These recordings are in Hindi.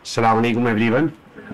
अस्सलाम वालेकुम एवरीवन।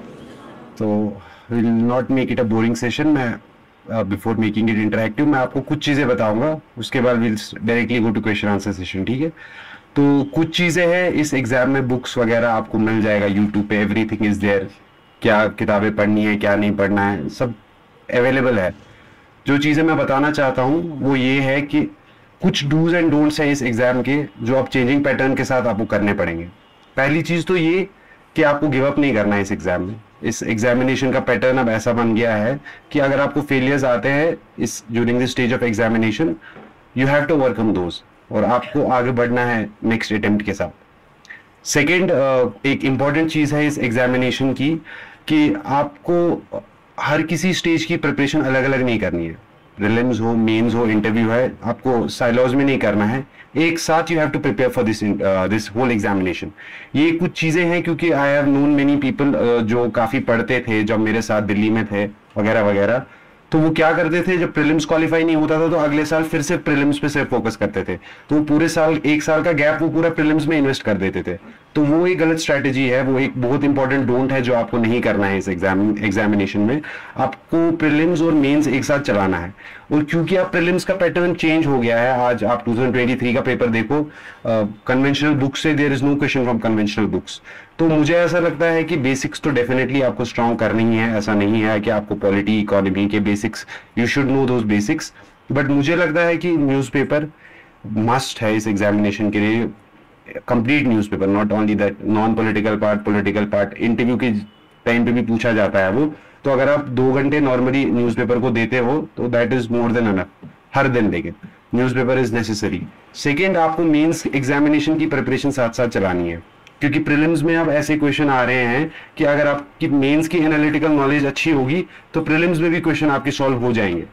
तो will not make it a boring session. मैं बिफोर मेकिंग इट इंटरेक्टिव मैं आपको कुछ चीज़ें बताऊंगा, उसके बाद will directly go to question answer session, ठीक है। तो कुछ चीज़ें हैं इस एग्जाम में, बुक्स वगैरह आपको मिल जाएगा यूट्यूब पे, एवरीथिंग इज देयर। क्या किताबें पढ़नी है क्या नहीं पढ़ना है सब अवेलेबल है। जो चीज़ें मैं बताना चाहता हूँ वो ये है कि कुछ डूज एंड डोंट्स हैं इस एग्जाम के, जो आप चेंजिंग पैटर्न के साथ आपको करने पड़ेंगे। पहली चीज़ तो ये कि आपको गिव अप नहीं करना है इस एग्जाम में। इस एग्जामिनेशन का पैटर्न अब ऐसा बन गया है कि अगर आपको फेलियर्स आते हैं इस during the stage of examination, you have to overcome those, और आपको आगे बढ़ना है नेक्स्ट अटेम्प्ट के साथ। सेकेंड, एक इम्पॉर्टेंट चीज़ है इस एग्जामिनेशन की कि आपको हर किसी स्टेज की प्रिपरेशन अलग अलग नहीं करनी है। प्रीलिम्स हो, मेंस हो, इंटरव्यू है, आपको साइलॉज में नहीं करना है। एक साथ you have to prepare for this whole examination. ये कुछ चीज़ें हैं क्योंकि I have known many people जो काफ़ी पढ़ते थे जब मेरे साथ दिल्ली में थे वगैरह वगैरह। तो वो क्या करते थे, जब प्रीलिम्स क्वालिफाई नहीं होता था तो अगले साल फिर से प्रीलिम्स पे सिर्फ फोकस करते थे। तो वो पूरे साल, एक साल का गैप वो पूरा प्रीलिम्स में इन्वेस्ट कर देते थे। तो वो एक गलत स्ट्रैटेजी है, वो एक बहुत इंपॉर्टेंट डोंट है जो आपको नहीं करना है इस एग्जामिनेशन में। आपको प्रीलिम्स और मेंस एक साथ चलाना है। और क्योंकि आप प्रीलिम्स का पैटर्न चेंज हो गया है, आज आप 2023 का पेपर देखो, कन्वेंशनल बुक से there is no question from conventional books. तो मुझे ऐसा लगता है कि बेसिक्स तो डेफिनेटली आपको स्ट्रांग करनी ही है। ऐसा नहीं है कि आपको पॉलिटी इकोनॉमी के basics, you should know those basics, but मुझे लगता है कि न्यूज़पेपर मस्ट है इस एग्जामिनेशन के लिए। Complete newspaper, not only that non political part, political part interview के टाइम पे भी पूछा जाता है वो। तो अगर आप 2 घंटे नॉर्मली न्यूज़पेपर को देते हो तो that is more than enough हर दिन, लेकिन न्यूज़पेपर इज नेसेसरी। सेकेंड, आपको मेंस एग्जामिनेशन की प्रिपरेशन साथ साथ चलानी है, क्योंकि प्रीलिम्स में अब ऐसे क्वेश्चन आ रहे हैं कि अगर आपकी मेंस की एनालिटिकल नॉलेज अच्छी होगी तो प्रीलिम्स में भी क्वेश्चन आपके सॉल्व हो जाएंगे।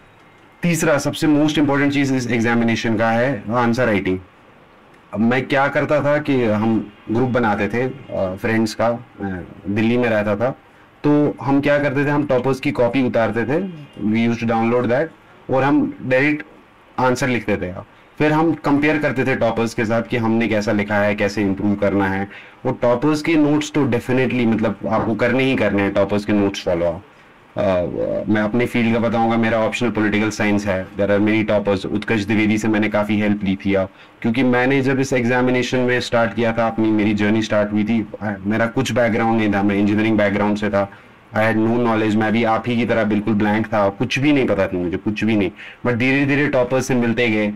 तीसरा सबसे मोस्ट इंपॉर्टेंट चीज इस एग्जामिनेशन का है आंसर राइटिंग। अब मैं क्या करता था कि हम ग्रुप बनाते थे फ्रेंड्स का, दिल्ली में रहता था, तो हम क्या करते थे, हम टॉपर्स की कॉपी उतारते थे, we used to download that, और हम डायरेक्ट आंसर लिखते थे। फिर हम कंपेयर करते थे टॉपर्स के साथ कि हमने कैसा लिखा है, कैसे इंप्रूव करना है। वो टॉपर्स के नोट्स तो डेफिनेटली मतलब आपको करने ही करने हैं, टॉपर्स के नोट्स फॉलो। मैं अपने फील्ड का बताऊंगा, मेरा ऑप्शनल पॉलिटिकल साइंस है। There are many toppers, Utkarsh Dwivedi से मैंने काफ़ी हेल्प ली थी, क्योंकि मैंने जब इस एग्जामिनेशन में स्टार्ट किया था, अपनी मेरी जर्नी स्टार्ट हुई थी, मेरा कुछ बैकग्राउंड नहीं था, मैं इंजीनियरिंग बैकग्राउंड से था। आई हैड नो नॉलेज, मैं भी आप ही की तरह बिल्कुल ब्लैंक था, कुछ भी नहीं पता था मुझे, कुछ भी नहीं। बट धीरे धीरे टॉपर्स से मिलते गए।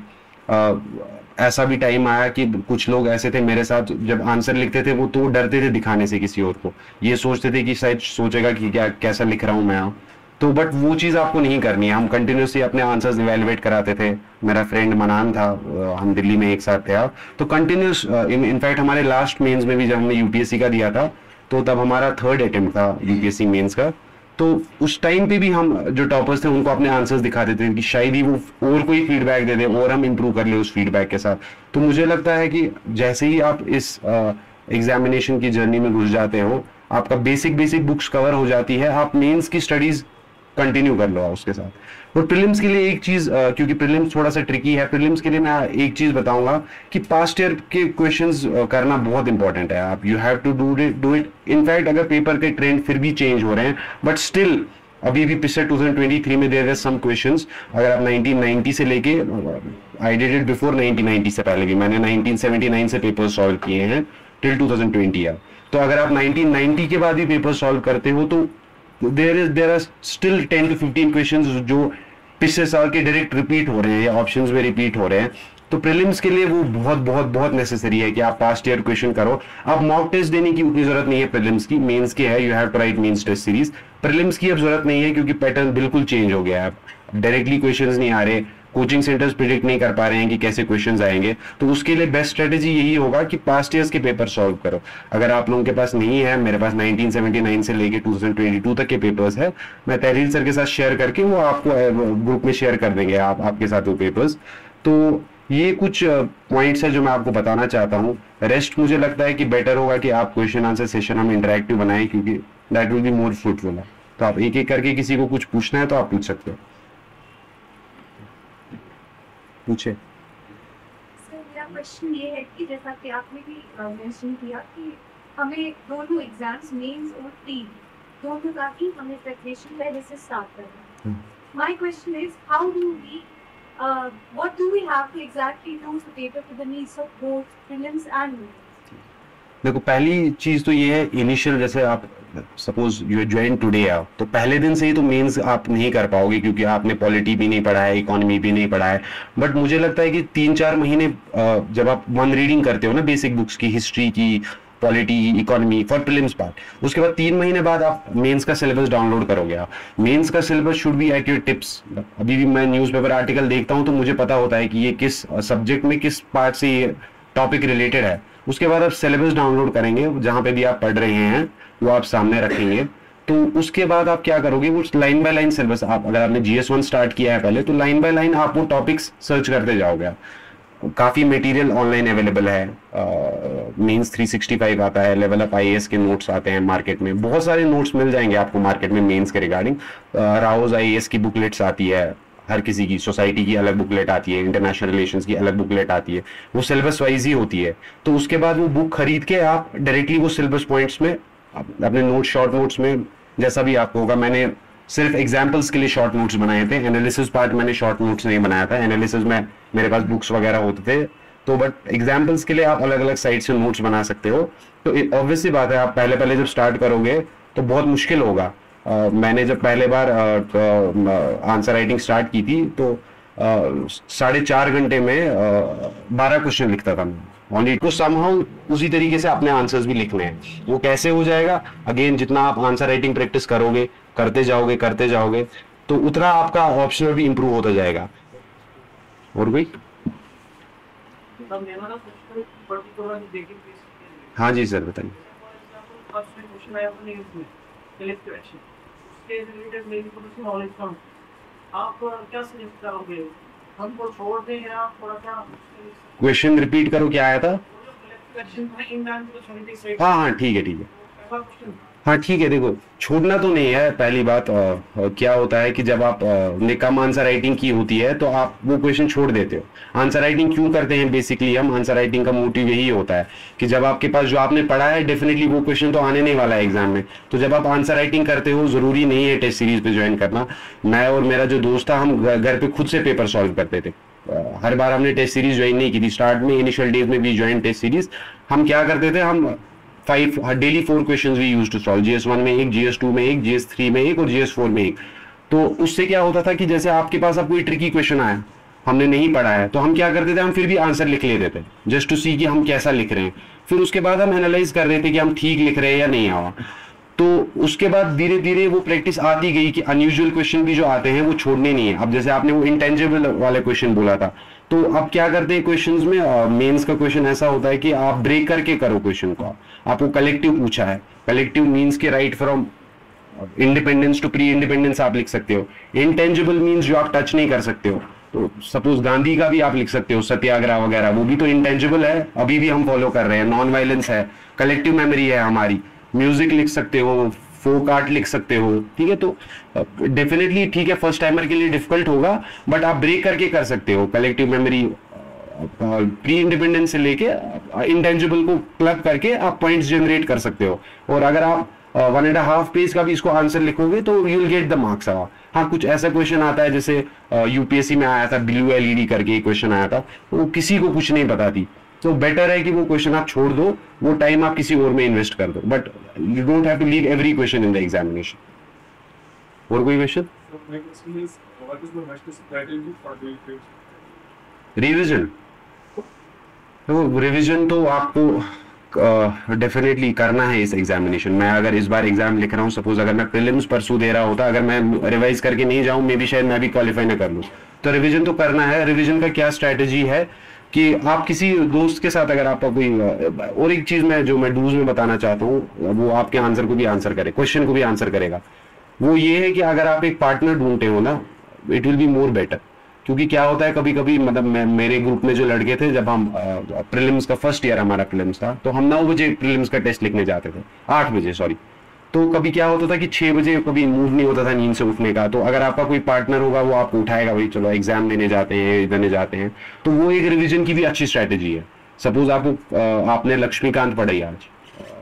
ऐसा भी टाइम आया कि कुछ लोग ऐसे थे मेरे साथ, जब आंसर लिखते थे वो तो डरते थे दिखाने से किसी और को, ये सोचते थे कि शायद सोचेगा कि क्या कैसा लिख रहा हूँ मैं। तो बट वो चीज़ आपको नहीं करनी है। हम कंटिन्यूसली अपने आंसर्स इवेलुएट कराते थे। मेरा फ्रेंड मनान था, हम दिल्ली में एक साथ थे आप, तो कंटिन्यूस, इनफैक्ट हमारे लास्ट मेंस में भी जब हमने यूपीएससी का दिया था, तो तब हमारा थर्ड अटेम्प्ट था यूपीएससी मेंस का। तो उस टाइम पे भी हम जो टॉपर्स थे उनको अपने आंसर्स दिखा देते थे कि शायद ही वो और कोई फीडबैक दे दे और हम इंप्रूव कर ले उस फीडबैक के साथ। तो मुझे लगता है कि जैसे ही आप इस एग्जामिनेशन की जर्नी में घुस जाते हो, आपका बेसिक बेसिक बुक्स कवर हो जाती है, आप मेंस की स्टडीज कंटिन्यू कर लो उसके साथ। और प्रीलिम्स के लिए एक चीज, क्योंकि प्रीलिम्स थोड़ा सा ट्रिकी है, प्रीलिम्स के लिए मैं एक चीज बताऊंगा कि पास्ट ईयर के क्वेश्चंस करना बहुत इंपॉर्टेंट है। आप you have to do it. In fact अगर पेपर के ट्रेंड फिर भी चेंज हो रहे हैं, बट स्टिल अभी भी पिछले 2023 में देयर आर सम क्वेश्चंस। अगर आप 1990 से लेके, आई डिड इट बिफोर 1990 से पहले भी मैंने 1979 से पेपर सॉल्व किए हैं टिल 2020 ईयर। तो अगर आप 1990 के बाद भी पेपर सॉल्व करते हो तो there are still 10 to 15 questions जो पिछले साल के डायरेक्ट रिपीट हो रहे हैं या ऑप्शंस में रिपीट हो रहे हैं। तो प्रीलिम्स के लिए वो बहुत बहुत बहुत नेसेसरी है कि आप पास्ट ईयर क्वेश्चन करो। आप मॉक टेस्ट देने की उतनी जरूरत नहीं है प्रीलिम्स की, मेंस की है, you have to write mains test series. Prelims की अब जरूरत नहीं है क्योंकि पैटर्न बिल्कुल चेंज हो गया है। डायरेक्टली क्वेश्चंस नहीं आ रहे, कोचिंग सेंटर्स प्रिडिक्ट नहीं कर पा रहे हैं कि कैसे क्वेश्चंस आएंगे। तो उसके लिए बेस्ट स्ट्रेटेजी यही होगा कि पास्ट ईयर्स के पेपर सॉल्व करो। अगर आप लोगों के पास नहीं है, मेरे पास 1979 से लेके 2022 तक के पेपर्स है, मैं तहरीर सर के साथ शेयर करके वो आपको ग्रुप में शेयर कर देंगे, आपके साथ वो पेपर्स। तो ये कुछ पॉइंट्स है जो मैं आपको बताना चाहता हूँ। रेस्ट मुझे लगता है कि बेटर होगा कि आप क्वेश्चन आंसर सेशन हम इंटरेक्टिव बनाएं, क्योंकि that will be more fruitful. तो आप एक एक करके, किसी को कुछ पूछना है तो आप पूछ सकते हो, पूछे। सर मेरा क्वेश्चन ये है कि जैसा कि आपने भी मेंशन किया कि हमें दोनों एग्जाम्स मेंस और प्री दोनों का ही हमें प्रिपरेशन पहले से स्टार्ट करना है. My question is, how do we, what do we have to exactly do to cater to the needs of both prelims and mains? देखो पहली चीज तो ये है, इनिशियल जैसे आप सपोज यू ज्वाइन टुडे आप, तो पहले दिन से ही तो मेंस आप नहीं कर पाओगे क्योंकि आपने पॉलिटी भी नहीं पढ़ा है, इकोनॉमी भी नहीं पढ़ा है. बट मुझे लगता है कि 3-4 महीने जब आप वन रीडिंग करते हो ना बेसिक बुक्स की, हिस्ट्री की, polity, economy for prelims part, उसके बाद 3 महीने बाद आप मेंस का सिलेबस डाउनलोड करोगे. आप मेंस का syllabus should be at your tips. अभी भी मैं न्यूज़पेपर आर्टिकल देखता हूं तो मुझे पता होता है कि ये किस सब्जेक्ट में किस पार्ट से ये टॉपिक रिलेटेड है. उसके बाद आप सिलेबस डाउनलोड करेंगे, जहां पे भी आप पढ़ रहे हैं वो आप सामने रखेंगे. तो उसके बाद आप क्या करोगे, वो लाइन बाय लाइन सिलेबस, आप अगर आपने GS1 स्टार्ट किया है पहले, तो लाइन बाय लाइन आप वो टॉपिक्स सर्च करते जाओगे. काफी मटेरियल ऑनलाइन अवेलेबल है. मींस 365 आता है, लेवल अप IAS के नोट्स आते हैं मार्केट में, बहुत सारे नोट्स मिल जाएंगे आपको मार्केट में मेंस के रिगार्डिंग. राउज IAS की बुकलेट्स आती है, हर किसी की, सोसाइटी की अलग बुकलेट आती है, इंटरनेशनल रिलेशंस की अलग बुकलेट आती है, वो सिलेबस वाइज ही होती है. तो उसके बाद वो बुक खरीद के आप डायरेक्टली वो सिलेबस पॉइंट्स में अपने नोट, शॉर्ट नोट्स में, जैसा भी आपको होगा. मैंने सिर्फ एग्जाम्पल्स के लिए शॉर्ट नोट्स बनाए थे, एनालिसिस पार्ट मैंने शॉर्ट नोट्स नहीं बनाया था. एनालिसिस में मेरे पास बुक्स वगैरह होते थे, तो बट एग्जाम्पल्स के लिए आप अलग अलग साइट से नोट्स बना सकते हो. तो ऑब्वियस सी बात है, आप पहले पहले जब स्टार्ट करोगे तो बहुत मुश्किल होगा. मैंने जब पहले बार आंसर राइटिंग स्टार्ट की थी तो 4.5 घंटे में 12 क्वेश्चन लिखता था मैं ओनली. तो समहाउ उसी तरीके से अपने आंसर्स भी लिखने हैं. वो कैसे हो जाएगा, अगेन जितना आप आंसर राइटिंग प्रैक्टिस करोगे, करते जाओगे तो उतना आपका ऑप्शनल भी इंप्रूव होता जाएगा. और कोई? हाँ जी सर बताइए. आप क्या सजेस्ट करोगे, हमको छोड़ दें या थोड़ा सा? क्वेश्चन रिपीट करो, क्या आया था? हाँ हाँ ठीक है. हाँ ठीक है. देखो छोड़ना तो नहीं है. पहली बात क्या होता है कि जब आप ने कम आंसर राइटिंग की होती है तो आप वो क्वेश्चन छोड़ देते हो. आंसर राइटिंग क्यों करते हैं बेसिकली हम, आंसर राइटिंग का मोटिव यही होता है कि जब आपके पास जो आपने पढ़ा है डेफिनेटली वो क्वेश्चन तो आने नहीं वाला है एग्जाम में. तो जब आप आंसर राइटिंग करते हो, जरूरी नहीं है टेस्ट सीरीज पे ज्वाइन करना. मैं और मेरा जो दोस्त था, हम घर पे खुद से पेपर सॉल्व करते थे. हर बार हमने टेस्ट सीरीज ज्वाइन नहीं की थी. स्टार्ट में इनिशियल डेज में भी ज्वाइन टेस्ट सीरीज. हम क्या करते थे, हम daily 4 questions we used to solve. GS1 में एक, GS2 में एक, GS3 में एक और GS4 में एक. तो उससे क्या होता था कि जैसे आपके पास अब कोई ट्रिकी क्वेश्चन आया, हमने नहीं पढ़ा है, तो हम क्या करते थे, हम फिर भी आंसर लिख लेते थे जस्ट टू सी कि हम कैसा लिख रहे हैं. फिर उसके बाद हम एनालाइज कर रहे थे कि हम ठीक लिख रहे हैं या नहीं आवा. तो उसके बाद धीरे धीरे वो प्रैक्टिस आती गई कि अनयूजुअल क्वेश्चन भी जो आते हैं वो छोड़ने नहीं है. अब जैसे आपने वो इंटेंजिबल वाले क्वेश्चन बोला था, तो अब क्या करते हैं क्वेश्चंस में, मेंस का क्वेश्चन ऐसा होता है कि आप ब्रेक करके करो क्वेश्चन को. आपको कलेक्टिव पूछा है, कलेक्टिव मीन्स के right from independence to pre independence आप लिख सकते हो. इंटेंजिबल मीन्स जो आप टच नहीं कर सकते हो, तो सपोज गांधी का भी आप लिख सकते हो, सत्याग्रह वगैरह, वो भी तो इंटेंजिबल है, अभी भी हम फॉलो कर रहे हैं. नॉन वायलेंस है, कलेक्टिव मेमोरी है हमारी, म्यूजिक लिख सकते हो, फोक आर्ट लिख सकते हो. ठीक है, तो डेफिनेटली ठीक है, फर्स्ट टाइमर के लिए डिफिकल्ट होगा, बट आप ब्रेक करके कर सकते हो. कलेक्टिव मेमोरी प्री इंडिपेंडेंस से लेके इंटेंजिबल को प्लग करके आप पॉइंट्स जनरेट कर सकते हो. और अगर आप 1.5 पेज का भी इसको आंसर लिखोगे तो you will get the marks. हाँ कुछ ऐसा क्वेश्चन आता है जैसे UPSC में आया था, ब्लू LED करके क्वेश्चन आया था, वो किसी को कुछ नहीं पता थी. तो बेटर है कि वो क्वेश्चन आप छोड़ दो, वो टाइम आप किसी और में इन्वेस्ट कर दो. But you don't have to leave every question in the examination. और कोई क्वेश्चन? रिविजन. तो रिविजन तो आपको डेफिनेटली करना है इस एग्जामिनेशन में. अगर इस बार एग्जाम लिख रहा हूँ, सपोज अगर मैं प्रीलिम्स परसू दे रहा होता, अगर मैं रिवाइज करके नहीं जाऊँ, मे भी शायद मैं भी क्वालिफाई ना कर लूँ. तो रिविजन तो करना है. रिविजन का क्या स्ट्रैटेजी है कि आप किसी दोस्त के साथ, अगर आपका कोई, और एक चीज मैं जो मैं डूज में बताना चाहता हूँ, वो आपके आंसर को भी आंसर करे, क्वेश्चन को भी आंसर करेगा, वो ये है कि अगर आप एक पार्टनर ढूंढते हो ना, it will be more better. क्योंकि क्या होता है कभी कभी, मतलब मेरे ग्रुप में जो लड़के थे, जब हम प्रीलिम्स का फर्स्ट ईयर हमारा प्रीलिम्स था, तो हम 9 बजे प्रीलिम्स का टेस्ट लिखने जाते थे, 8 बजे सॉरी. तो कभी क्या होता था कि 6 बजे कभी मूड नहीं होता था नींद से उठने का. तो अगर आपका कोई पार्टनर होगा, वो आपको उठाएगा, भाई चलो एग्जाम देने जाते हैं, इधर ने जाते हैं. तो वो एक रिवीजन की भी अच्छी स्ट्रैटेजी है. सपोज आपको आपने लक्ष्मीकांत पढ़ी आज,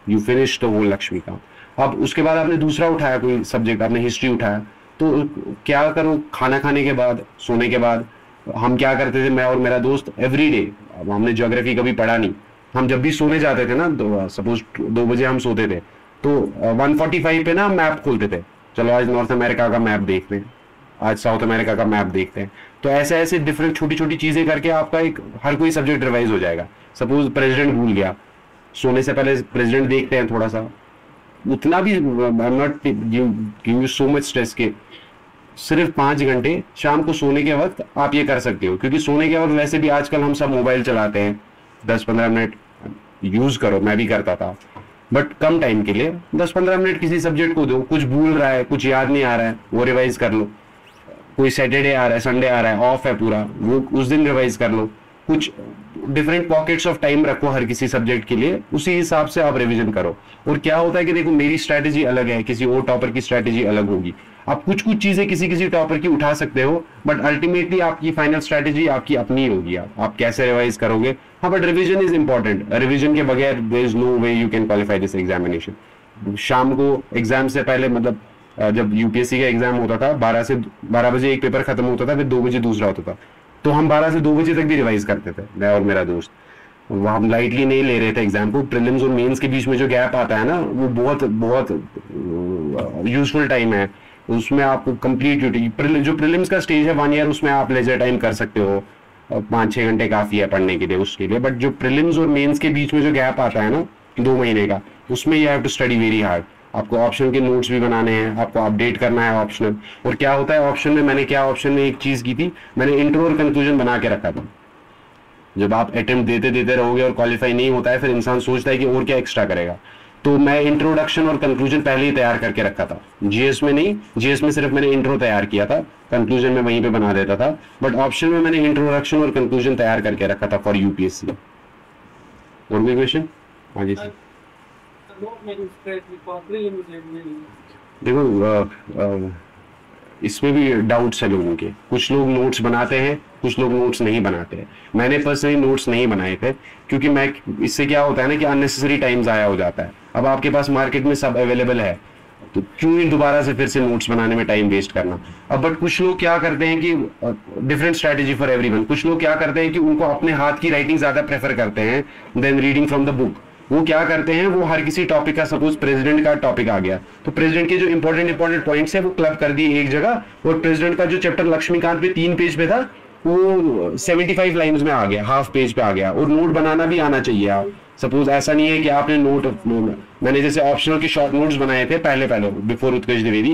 you finish the whole Laxmikanth. अब उसके बाद आपने दूसरा उठाया कोई सब्जेक्ट, आपने हिस्ट्री उठाया, तो क्या करो, खाना खाने के बाद, सोने के बाद हम क्या करते थे, मैं और मेरा दोस्त एवरी डे, अब हमने ज्योग्राफी कभी पढ़ा नहीं, हम जब भी सोने जाते थे ना, सपोज 2 बजे हम सोते थे, तो 1:45 पे ना मैप खोलते थे, चलो आज नॉर्थ अमेरिका का मैप देखते हैं, आज साउथ अमेरिका का मैप देखते हैं। तो ऐसे ऐसे डिफरेंट छोटी छोटी चीजें करके आपका एक हर कोई सब्जेक्ट रिवाइज हो जाएगा। सपोज प्रेसिडेंट भूल गया, सोने से पहले प्रेसिडेंट देखते हैं थोड़ा सा, उतना भी, I am not giving you so much stress के सिर्फ 5 घंटे शाम को सोने के वक्त आप ये कर सकते हो, क्योंकि सोने के वक्त वैसे भी आजकल हम सब मोबाइल चलाते हैं, 10-15 मिनट यूज करो, मैं भी करता था, बट कम टाइम के लिए 10-15 मिनट किसी सब्जेक्ट को दो, कुछ भूल रहा है, कुछ याद नहीं आ रहा है, वो रिवाइज कर लो, कोई सैटरडे आ रहा है, संडे आ रहा है, ऑफ है पूरा, वो उस दिन रिवाइज कर लो, कुछ डिफरेंट पॉकेट्स ऑफ टाइम रखो हर किसी सब्जेक्ट के लिए, उसी हिसाब से आप रिवीजन करो। और क्या होता है कि देखो मेरी स्ट्रैटेजी अलग है, किसी और टॉपर की स्ट्रैटेजी अलग होगी, आप कुछ कुछ चीजें किसी किसी टॉपर की उठा सकते हो, बट अल्टीमेटली आपकी फाइनल स्ट्रैटेजी आपकी अपनी होगी, आप कैसे रिवाइज करोगे। हाँ, but revision is important, revision के बगैर there is no way you can qualify this examination. शाम को एग्जाम से पहले, मतलब जब यूपीएससी का एग्जाम होता था, 12 बजे एक पेपर खत्म होता था, फिर 2 बजे दूसरा होता था, तो हम 12 से 2 बजे तक भी रिवाइज करते थे, मैं और मेरा दोस्त। वो हम लाइटली नहीं ले रहे थे एग्जाम को, प्रीलिम्स और मेंस के बीच में जो गैप आता है ना, वो बहुत बहुत यूजफुल टाइम है, उसमें आपको कंप्लीट जो प्रीलिम्स का स्टेज है 1 ईयर, उसमें आप लेजर टाइम कर सकते हो, 5-6 घंटे काफी है पढ़ने के लिए उसके लिए, बट जो प्रीलिम्स और मेंस के बीच में जो गैप आता है ना 2 महीने का, उसमें you have to study very hard. आपको ऑप्शन के नोट्स भी बनाने हैं, आपको अपडेट करना है ऑप्शनल। और क्या होता है ऑप्शन में, मैंने क्या ऑप्शन में एक चीज की थी, मैंने इंट्रो और कंक्लूजन बना के रखा था। जब आप अटेम्प्ट देते देते रहोगे और क्वालिफाई नहीं होता है, फिर इंसान सोचता है कि और क्या एक्स्ट्रा करेगा, तो मैं इंट्रोडक्शन और कंक्लूजन पहले ही तैयार करके रखा था। जीएस में नहीं, जीएस में सिर्फ मैंने इंट्रो तैयार किया था, कंक्लूजन में वहीं पे बना देता था, बट ऑप्शन में मैंने इंट्रोडक्शन और कंक्लूजन तैयार करके रखा था फॉर यूपीएससी। और कोई क्वेश्चन? हाँ जी सर। देखो इसमें भी डाउट्स है लोगों के, कुछ लोग नोट्स बनाते हैं, कुछ लोग नोट्स नहीं बनाते हैं। मैंने पर्सनली नोट्स नहीं बनाए थे, क्योंकि मैं, इससे क्या होता है ना कि अननेसेसरी टाइम ज़ाया हो जाता है। अब आपके पास मार्केट में सब अवेलेबल है, तो क्यों ही दोबारा से फिर से नोट्स बनाने में टाइम वेस्ट करना। अब बट कुछ लोग क्या करते हैं कि डिफरेंट स्ट्रैटेजी फॉर एवरीवन, कुछ लोग क्या करते हैं कि उनको अपने हाथ की राइटिंग ज़्यादा प्रेफर करते हैं than reading from the book. वो क्या करते हैं, वो हर किसी टॉपिक का, सपोज प्रेसिडेंट का टॉपिक आ गया, तो प्रेसिडेंट के जो इंपॉर्टेंट पॉइंट्स है वो क्लब कर दिए एक जगह, और प्रेसिडेंट का जो चैप्टर लक्ष्मीकांत पे 3 पेज पे था, वो 75 लाइन्स में आ गया, हाफ पेज पे आ गया। और नोट बनाना भी आना चाहिए। आप सपोज ऐसा नहीं है कि आपने नोट, मैंने जैसे ऑप्शनल के शॉर्ट नोट्स बनाए थे पहले बिफोर उत्कर्ष द्विवेदी,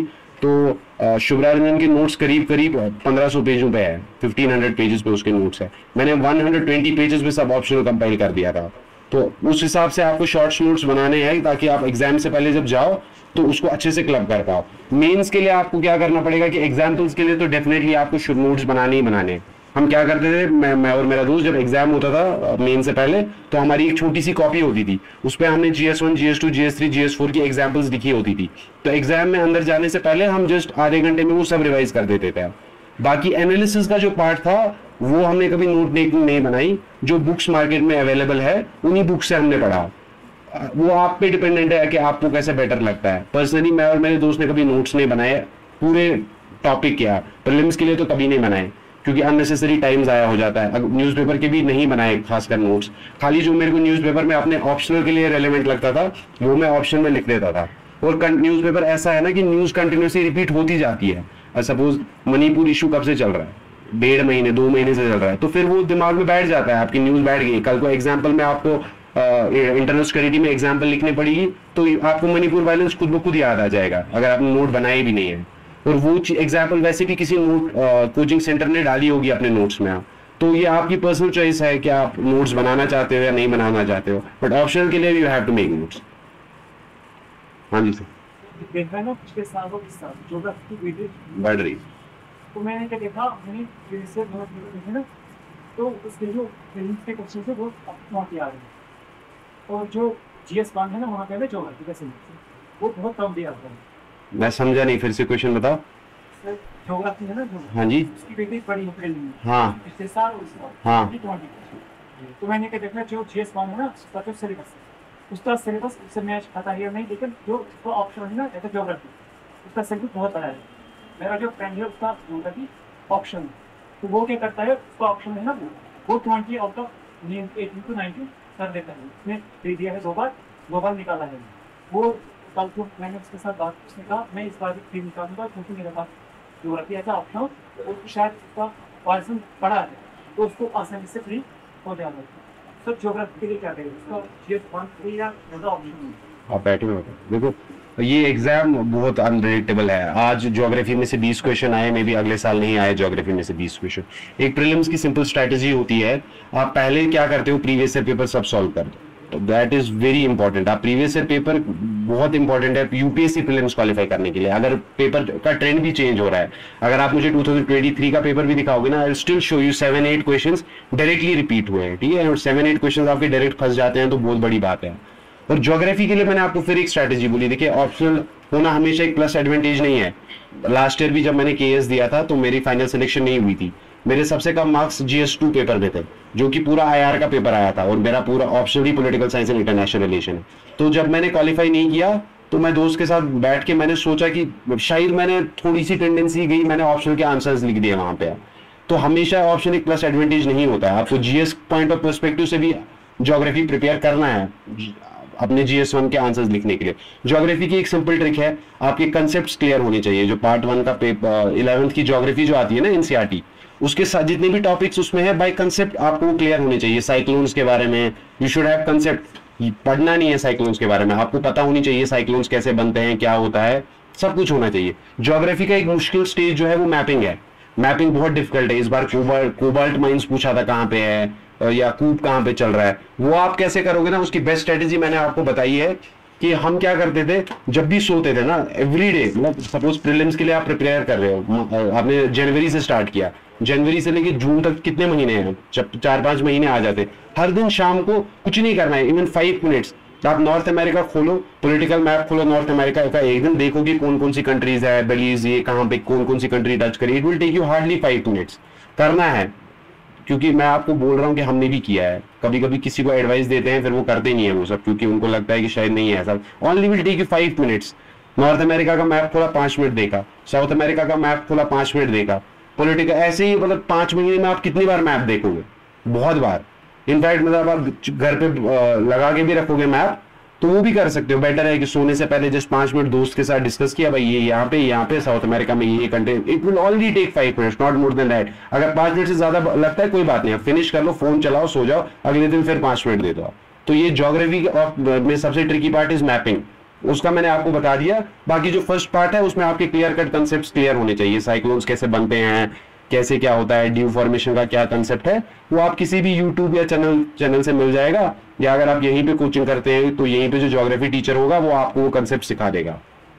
तो शुभ्रा रंजन के नोट्स करीब 1500 पेजों पे है, 1500 पेजेस पे उसके नोट्स है। मैंने 120 पेजेस पे सब ऑप्शनल कंपाइल कर दिया था। तो उस हिसाब से आपको शॉर्ट नोट्स बनाने हैं, ताकि आप एग्जाम से पहले जब जाओ तो उसको अच्छे से क्लब कर पाओ। मेंस के लिए आपको क्या करना पड़ेगा कि एग्जाम्पल्स के लिए तो डेफिनेटली आपको नोट्स बनाने ही बनाने। हम क्या करते थे, मैं और मेरा दोस्त, जब एग्जाम होता था मेन से पहले, तो हमारी एक छोटी सी कॉपी होती थी, उस पर हमने GS1, GS2, GS3, GS4 की एग्जाम्पल्स लिखी होती थी। तो एग्जाम में अंदर जाने से पहले हम जस्ट आधे घंटे में वो सब रिवाइज कर देते थे। बाकी एनालिसिस का जो पार्ट था वो हमने कभी नोट नहीं बनाई, जो बुक्स मार्केट में अवेलेबल है उन्हीं बुक से हमने पढ़ा। वो आप पे डिपेंडेंट है कि आपको कैसे बेटर लगता है। पर्सनली मैं और मेरे दोस्त ने कभी नोट्स नहीं बनाए पूरे टॉपिक के, प्रीलिम्स के लिए तो कभी नहीं बनाए, क्योंकि अननेसेसरी टाइम ज़ाया हो जाता है। न्यूज़पेपर के भी नहीं बनाए खासकर नोट्स, खाली जो मेरे को न्यूज़पेपर में अपने ऑप्शनल के लिए रेलेवेंट लगता था वो मैं ऑप्शन में लिख देता था। और न्यूज़पेपर ऐसा है ना कि न्यूज़ कंटिन्यूसली रिपीट होती जाती है। सपोज मणिपुर इशू कब से चल रहा है, 1.5 महीने 2 महीने से चल रहा है, तो फिर वो दिमाग में बैठ जाता है, आपकी न्यूज़ बैठ गई। कल को एग्जाम्पल में आपको इंटरनल सिक्योरिटी में एग्जाम्पल लिखनी पड़ेगी, तो आपको मणिपुर वायलेंस खुद ब खुद याद आ जाएगा, अगर आपने नोट बनाए भी नहीं है। और वो एग्जाम्पल वैसे भी किसी नोट कोचिंग सेंटर ने डाली होगी अपने नोट्स में। तो ये आपकी पर्सनल चॉइस है कि आप नोट्स बनाना चाहते हो या नहीं बनाना चाहते हो, बट ऑप्शनल के लिए you have to make notes. हाँ जी सर। देखा ना पिछले सालों के साथ ज्योग्राफी की वेटेज बढ़ रही, तो मैंने क्या देखा, मैंने रिसर्च बहुत देखे ना, तो उसके जो प्रीलिम्स के क्वेश्चन थे वो बहुत याद है, और जो GS1 है ना वहाँ पे ज्योग्राफी का सिलेबस वो बहुत कम दिया होता है। मैं समझा नहीं, फिर से क्वेश्चन बताओ। सर ज्योग्राफी है ना, हाँ जी, उसकी वेटेज बड़ी है प्रीलिम्स में। हाँ पिछले साल और इस साल हाँ। 2020। तो मैंने क्या देखा, जो GS1 है ना उसका जो सिलेबस है उसका सिलेबस उससे मैच खाता है या नहीं, लेकिन जो उसका ऑप्शन है ना जैसे ज्योग्राफी, उसका सिलेबस बहुत बड़ा है। मेरा जो फ्रेंड है उसका ज्योग्राफी ऑप्शन है, तो वो क्या करता है, उसका ऑप्शन है ना वो 20 आउट ऑफ 18 to 90 कर देता है। उसने दे दिया है 2 बार निकाला है वो। कल को मैंने उसके साथ बात, उसने कहा मैं इस बार भी 3 निकालूंगा क्योंकि मेरे पास ज्योग्राफी ऐसा ऑप्शन हो, और शायद उसका पॉइजन पड़ा है तो उसको आसानी से फ्री हो जाएगा। सर ज्योग्राफी के लिए क्या करेंगे, उसका GS1 फ्री या ज़्यादा ऑप्शन? आप बैठे हुए देखो, ये एग्जाम बहुत अनप्रेडिक्टेबल है। आज ज्योग्राफी में से 20 क्वेश्चन आए, मे बी अगले साल नहीं आए ज्योग्राफी में से 20 क्वेश्चन। एक प्रीलिम्स की सिंपल स्ट्रेटजी होती है, आप पहले क्या करते हो, प्रीवियस ईयर पेपर सब सॉल्व कर दो, तो दैट इज वेरी इंपॉर्टेंट। आप प्रीवियस ईयर पेपर बहुत इंपॉर्टेंट है यूपीएससी प्रीलिम्स क्वालिफाई करने के लिए। अगर पेपर का ट्रेंड भी चेंज हो रहा है, अगर आप मुझे 2023 का पेपर भी दिखाओगे ना, I still show you 7-8 questions directly repeat हुए हैं, ठीक है, और 7-8 क्वेश्चंस आपके डायरेक्ट फंस जाते हैं तो बहुत बड़ी बात है। और ज्योग्राफी के लिए मैंने आपको फिर एक स्ट्रैटेजी बोली, देखिए ऑप्शनल होना हमेशा एक प्लस एडवांटेज नहीं है। लास्ट ईयर भी जब मैंने केएस दिया था तो मेरी फाइनल सिलेक्शन नहीं हुई थी, मेरे सबसे कम मार्क्स GS2 पेपर में थे, जो कि पूरा IR का पेपर आया था, और मेरा पूरा ऑप्शनल ही political science and international relation है। तो जब मैंने क्वालिफाई नहीं किया तो मैं दोस्त के साथ बैठ के मैंने सोचा कि शायद मैंने थोड़ी सी टेंडेंसी गई, मैंने ऑप्शनल के आंसर्स लिख दिए वहां पे। तो हमेशा ऑप्शन एक प्लस एडवांटेज नहीं होता है, आपको GS पॉइंट ऑफ पर्सपेक्टिव से भी ज्योग्राफी प्रिपेयर करना है अपने GS1 के आंसर्स लिखने के लिए। ज्योग्राफी की एक सिंपल ट्रिक है, आपके कंसेप्ट्स क्लियर होने चाहिए। जो पार्ट 1 का पेपर 11th की ज्योग्राफी जो आती है ना NCERT, उसके साथ जितने भी टॉपिक्स उसमें है बाय कंसेप्ट आपको क्लियर होने चाहिए। साइक्लोन्स के बारे में यू शुड हैव कंसेप्ट, पढ़ना नहीं है साइक्लोन्स के बारे में, आपको पता होनी चाहिए साइक्लोन्स कैसे बनते हैं, क्या होता है, सब कुछ होना चाहिए। ज्योग्राफी का एक मुश्किल स्टेज जो है वो मैपिंग है। मैपिंग बहुत डिफिकल्ट है। इस बार कोबाल्ट माइंस पूछा था कहाँ पे है, या कूप कहाँ पे चल रहा है, वो आप कैसे करोगे ना, उसकी बेस्ट स्ट्रेटेजी मैंने आपको बताई है कि हम क्या करते थे, जब भी सोते थे ना एवरीडे, मतलब सपोज प्रीलिम्स के लिए आप प्रिपेयर कर रहे हो, आपने जनवरी से स्टार्ट किया, जनवरी से लेके जून तक कितने महीने हैं, जब 4-5 महीने आ जाते, हर दिन शाम को कुछ नहीं करना है, इवन 5 मिनट्स आप नॉर्थ अमेरिका खोलो, पॉलिटिकल मैप खोलो नॉर्थ अमेरिका का, एक दिन देखोगे कौन कौन सी कंट्रीज है, बेलीज ये कहाँ पे कौन कौन सी कंट्री टच करी, it will take you hardly 5 minutes करना है। क्योंकि मैं आपको बोल रहा हूँ कि हमने भी किया है, कभी कभी किसी को एडवाइस देते हैं फिर वो करते नहीं है वो सब, क्योंकि उनको लगता है कि शायद नहीं है ऐसा। Only will take you 5 minutes. North America का मैप खोला 5 मिनट देखा, साउथ अमेरिका का मैप खोला 5 मिनट देखा, पॉलिटिकल ऐसे ही, मतलब 5 महीने में आप कितनी बार मैप देखोगे, बहुत बार। इनफैक्ट मतलब आप घर पे लगा के भी रखोगे मैप तो वो भी कर सकते हो। बेटर है कि सोने से पहले जस्ट 5 मिनट दोस्त के साथ डिस्कस किया, भाई ये यहाँ पे साउथ अमेरिका में ये country, it will only take 5 minutes, not more than that. अगर 5 मिनट से ज्यादा लगता है कोई बात नहीं, फिनिश कर लो, फोन चलाओ, सो जाओ, अगले दिन फिर 5 मिनट दे दो। तो ये ज्योग्राफी में सबसे ट्रिकी पार्ट इज मैपिंग, उसका मैंने आपको बता दिया। बाकी जो फर्स्ट पार्ट है उसमें आपके क्लियर कट कंसेप्ट क्लियर होने चाहिए, साइक्लोन्स कैसे बनते हैं, कैसे क्या होता है, ड्यू फॉर्मेशन का क्या कंसेप्ट है, वो आप किसी भी यूट्यूब या चैनल से मिल जाएगा, या अगर आप यहीं पे कोचिंग करते हैं तो यहीं पे जो ज्योग्राफी टीचर होगा वो आपको वो कंसेप्ट सिखा देगा।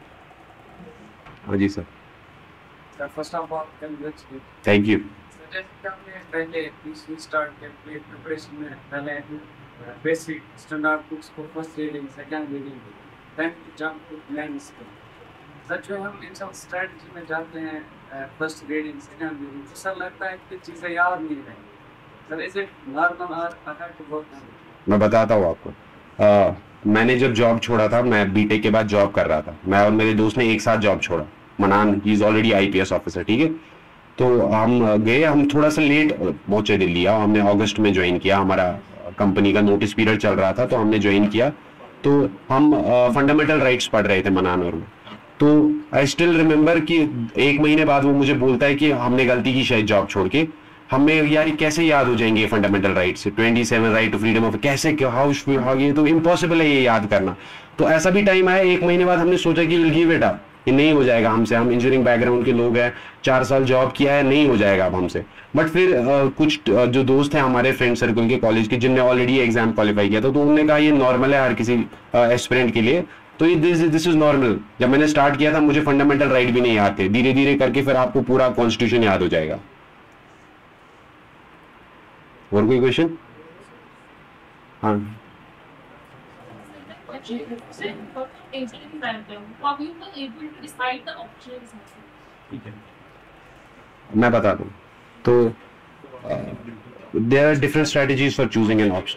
हाँ जी sir. First of all congratulation. Thank you. पहले स्टार्ट के प्रिपरेशन में पहले बेसिक स्टैंडर्ड बुक्स को first reading, second reading, then jump to plans. Sir जो हम इन सब स्ट्रेटजी में जाते हैं, फर्स्ट रीडिंग, सेकंड रीडिंग, तो सर लगता है कि चीज़ें याद नहीं रही। सर इज इट नॉर्मल और अगर टू वर्क? मैं बताता हूँ आपको। मैंने जब जॉब छोड़ा था, मैं बीटेक के बाद जॉब कर रहा था, मैं और मेरे दोस्त ने एक साथ जॉब छोड़ा। Manan, he is already IPS officer, ठीक है। तो हम गए, हम थोड़ा सा लेट पहुंचे दिल्ली, हमने अगस्त में ज्वाइन किया, हमारा कंपनी का नोटिस पीरियड चल रहा था तो हमने ज्वाइन किया। तो हम फंडामेंटल राइट्स पढ़ रहे थे मनानौर में। तो आई स्टिल रिमेम्बर कि 1 महीने बाद वो मुझे बोलता है कि हमने गलती की शायद जॉब छोड़ के, हमें यार कैसे याद हो जाएंगे fundamental rights, 27 right to freedom of, कैसे हाउ, ये तो इम्पॉसिबल है ये याद करना। तो ऐसा भी टाइम आया 1 महीने बाद हमने सोचा कि गिव इट अप, ये नहीं हो जाएगा हमसे, हम इंजीनियरिंग बैकग्राउंड के लोग हैं, 4 साल जॉब किया है, नहीं हो जाएगा अब हमसे। बट फिर कुछ जो दोस्त हैं हमारे फ्रेंड सर्कल के कॉलेज के, जिनने ऑलरेडी एग्जाम क्वालिफाई किया था, तो उन्होंने कहा ये नॉर्मल है हर किसी एस्पिरेंट के लिए, तो दिस इज नॉर्मल। जब मैंने स्टार्ट किया था मुझे फंडामेंटल राइट भी नहीं याद थे, धीरे धीरे करके फिर आपको पूरा कॉन्स्टिट्यूशन याद हो जाएगा। और कोई क्वेश्चन? हाँ मैं बता दूं, तो there are different strategies for choosing an optional.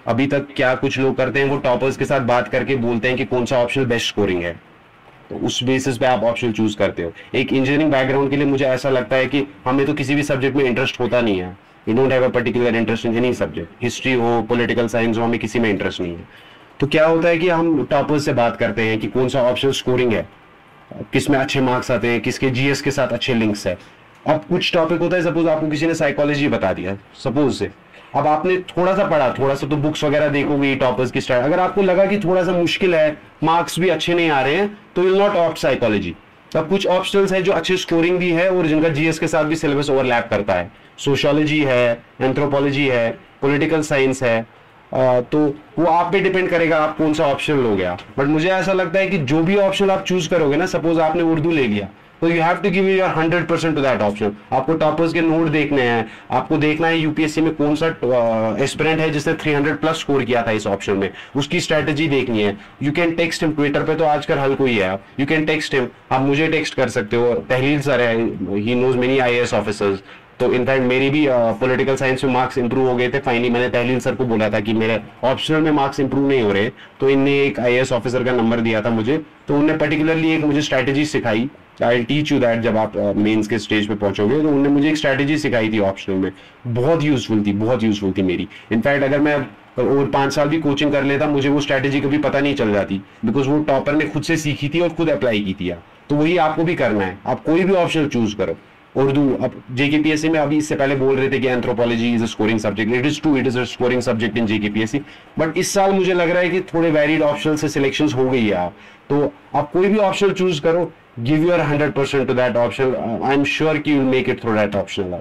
अभी तक क्या कुछ लोग करते हैं, वो टॉपर्स के साथ बात करके बोलते हैं कि कौन सा ऑप्शन बेस्ट स्कोरिंग है, तो उस बेसिस पे आप ऑप्शन चूज करते हो। एक इंजीनियरिंग बैकग्राउंड के लिए मुझे ऐसा लगता है कि हमें तो किसी भी सब्जेक्ट में इंटरेस्ट होता नहीं है, we don't have a particular interest in any subject, history हो, पॉलिटिकल साइंस हो, हमें किसी में इंटरेस्ट नहीं है। तो क्या होता है कि हम टॉपर्स से बात करते हैं कि कौन सा ऑप्शन स्कोरिंग है, किस में अच्छे मार्क्स आते हैं, किसके जीएस के साथ अच्छे लिंक्स है। अब कुछ टॉपिक होता है, सपोज आपको किसी ने साइकोलॉजी बता दिया, सपोज से, अब आपने थोड़ा सा पढ़ा, थोड़ा सा तो बुक्स वगैरह देखोगे टॉपर्स की स्टाइल, अगर आपको लगा कि थोड़ा सा मुश्किल है, मार्क्स भी अच्छे नहीं आ रहे हैं, तो विल नॉट ऑप्ट साइकोलॉजी। अब कुछ ऑप्शंस है जो अच्छे स्कोरिंग भी है और जिनका जीएस के साथ भी सिलेबस ओवरलैप करता है, सोशियोलॉजी है, एंथ्रोपोलॉजी है, पॉलिटिकल साइंस है, तो वो आप पे डिपेंड करेगा आप कौन सा ऑप्शन लोगे आप। बट मुझे ऐसा लगता है कि जो भी ऑप्शन आप चूज करोगे ना, सपोज आपने उर्दू ले लिया, तो you have to give your 100% to that option. आपको टॉपर्स के नोट देखने हैं, आपको देखना है यूपीएससी में कौन सा एस्पिरेंट है जिसने 300 प्लस स्कोर किया था इस ऑप्शन में, उसकी स्ट्रेटेजी देखनी है। You can text him, Twitter पे तो आजकल हल कोई है, यू कैन टेक्स्ट हिम, आप मुझे टेक्स्ट कर सकते हो, तहलील सर है, he knows many IAS officers, तो इनफैक्ट मेरी भी पॉलिटिकल साइंस में मार्क्स इंप्रूव हो गए थे। फाइनली मैंने तहलील सर को बोला था कि मेरे ऑप्शनल में मार्क्स इंप्रूव नहीं हो रहे, तो इनने एक आईएएस ऑफिसर का नंबर दिया था मुझे, तो उन्होंने पर्टिकुलरली एक मुझे स्ट्रैटेजी सिखाई, आई टीच यू दैट, जब आप मेंस के स्टेज पे पहुंचोगे, तो उन्होंने मुझे एक स्ट्रैटेजी सिखाई थी ऑप्शनल में, बहुत यूजफुल थी, बहुत यूजफुल थी मेरी। इनफैक्ट अगर मैं और 5 साल भी कोचिंग कर लेता, मुझे वो स्ट्रैटेजी कभी पता नहीं चल जाती, बिकॉज वो टॉपर ने खुद से सीखी थी और खुद अप्लाई की थी। तो वही आपको भी करना है, आप कोई भी ऑप्शन चूज करो। उर्दू, अब जेकेपीएससी में अभी इससे पहले बोल रहे थे कि anthropology is a scoring subject, it is true, it is a scoring subject in JKPSC, but इस साल मुझे लग रहा है कि थोड़े वैरिड ऑप्शन से सिलेक्शंस हो गई है आप, तो आप कोई भी ऑप्शन चूज करो, give your 100% to that option, I am sure कि you will make it through that option.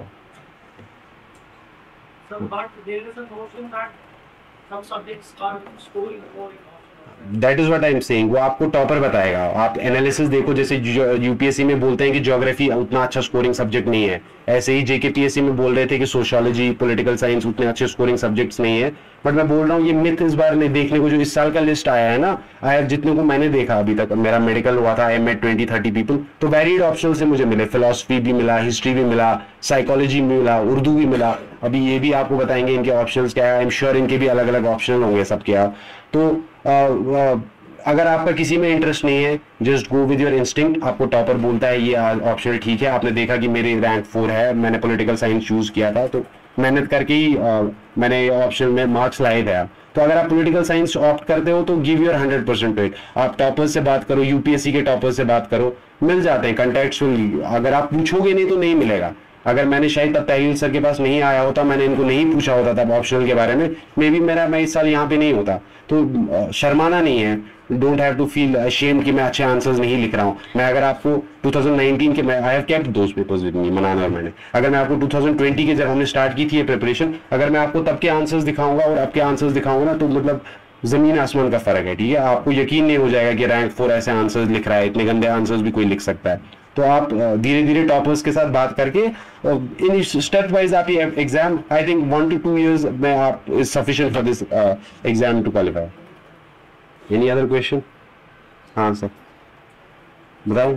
So, but there is a notion that some subjects are scoring more in that is what I am saying, वो आपको टॉपर बताएगा। आप एनालिसिस देखो, जैसे यूपीएससी में बोलते हैं कि ज्योग्राफी उतना अच्छा स्कोरिंग सब्जेक्ट नहीं है, ऐसे ही जेकेपीएससी में बोल रहे थे कि सोशियोलॉजी, पॉलिटिकल साइंस उतने अच्छे स्कोरिंग सब्जेक्ट्स नहीं है। बट मैं बोल रहा हूँ ये मिथ इस बार नहीं देखने को, जो इस साल का लिस्ट आया है ना, जितने को मैंने देखा अभी तक, मेरा मेडिकल हुआ था, आई मेट 20-30 पीपल, तो वेरिड ऑप्शन से मुझे मिले, फिलोसफी भी मिला, हिस्ट्री भी मिला, साइकोलॉजी भी मिला, उर्दू भी मिला। अभी ये भी आपको बताएंगे इनके ऑप्शंस क्या है, आई एम श्योर इनके भी अलग अलग ऑप्शन होंगे सबके यहाँ। तो अगर आपका किसी में इंटरेस्ट नहीं है, just go with your instinct. आपको टॉपर बोलता है ये ऑप्शन ठीक है, आपने देखा कि मेरी रैंक 4 है, मैंने पॉलिटिकल साइंस चूज किया था, तो मेहनत करके ही मैंने ऑप्शन में मार्क्स लाए थे। तो अगर आप पॉलिटिकल साइंस ऑप्ट करते हो तो गिव योर 100% टू इट। आप टॉपर्स से बात करो, यूपीएससी के टॉपर्स से बात करो, मिल जाते हैं कॉन्टैक्ट्स। अगर आप पूछोगे नहीं तो नहीं मिलेगा। अगर मैंने शायद तब तहलील सर के पास नहीं आया होता, मैंने इनको नहीं पूछा होता तब ऑप्शनल के बारे में, मे बी मैं इस साल यहाँ पे नहीं होता। तो शर्माना नहीं है, don't have to feel ashamed कि मैं अच्छे आंसर्स नहीं लिख रहा हूँ। मैं अगर आपको 2019 के, मैं I have kept those papers with me, Manan और मैंने, अगर मैं आपको 2020 के जब हमने स्टार्ट की थी ये प्रिपरेशन, अगर मैं आपको तब के आंसर्स दिखाऊंगा और अब के आंसर्स दिखाऊंगा ना, तो मतलब जमीन आसमान का फर्क है। ठीक है, आपको यकीन नहीं हो जाएगा कि रैंक 4 ऐसे आंसर्स लिख रहा है, इतने गंदे आंसर्स भी कोई लिख सकता है। तो आप धीरे धीरे टॉपर्स के साथ बात करके इन स्टेप वाइज आप ये exam, I think 1 to 2 years में आप is sufficient for this exam to qualify. Any other question? हाँ सर बताओ।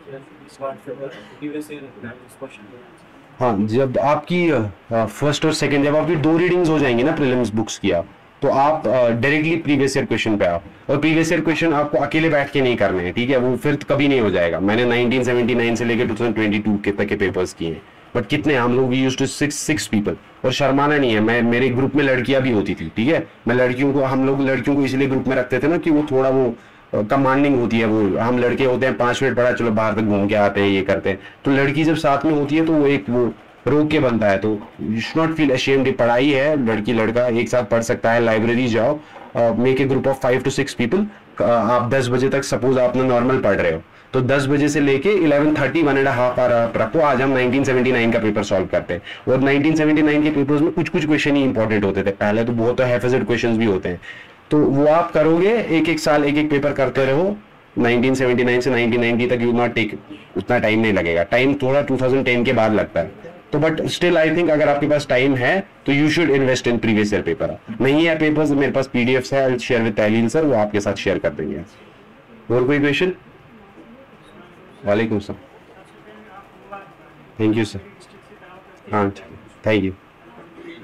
हाँ, जब आपकी फर्स्ट और सेकंड, जब आपकी 2 रीडिंग्स हो जाएंगी ना प्रीलिम्स बुक्स की, तो आप डायरेक्टली प्रीवियस ईयर क्वेश्चन पे आओ, और प्रीवियस ईयर क्वेश्चन आपको अकेले बैठ के नहीं करने हैं। ठीक है, वो फिर कभी नहीं हो जाएगा। मैंने 1979 से लेकर 2022 के तक के पेपर्स किए हैं, बट कितने हम लोग वी यूज्ड टू 6 पीपल, और शर्माना नहीं है। मैं, मेरे ग्रुप में लड़कियां भी होती थी। ठीक है, मैं लड़कियों को, हम लोग लड़कियों को इसलिए ग्रुप में रखते थे ना कि वो थोड़ा वो कमांडिंग होती है। वो हम लड़के होते हैं 5 मिनट पढ़ा, चलो बाहर तक घूम के आते हैं, ये करते हैं। तो लड़की जब साथ में होती है तो वो एक वो रोक के बनता है। तो you should not feel ashamed. पढ़ाई है, लड़की लड़का एक साथ पढ़ सकता है। लाइब्रेरी जाओ, make a group of 5 to 6 people. आप 10 बजे तक, सपोज आपने नॉर्मल पढ़ रहे हो, तो 10 बजे से लेके 11:30 1.5 आवर आप रखो। आज हम 1979 का पेपर सॉल्व करते हैं, और 1979 के पेपर्स में कुछ क्वेश्चन ही इंपॉर्टेंट होते थे। पहले तो बहुत हैफेज्ड क्वेश्चंस भी होते हैं, तो वो आप करोगे, एक साल एक पेपर करते रहो। 1979 से 1990 तक यू नॉट टेक, उतना टाइम नहीं लगेगा। टाइम थोड़ा 2010 के बाद लगता है, तो बट स्टिल आई थिंक अगर आपके पास टाइम है तो you should invest in previous year paper. नहीं है पेपर्स, मेरे पास पीडीएफ्स है, I will share with Tahleel sir, वो आपके साथ शेयर कर देंगे। और कोई क्वेश्चन? वालेकुम सर, थैंक यू सर। हाँ थैंक यू।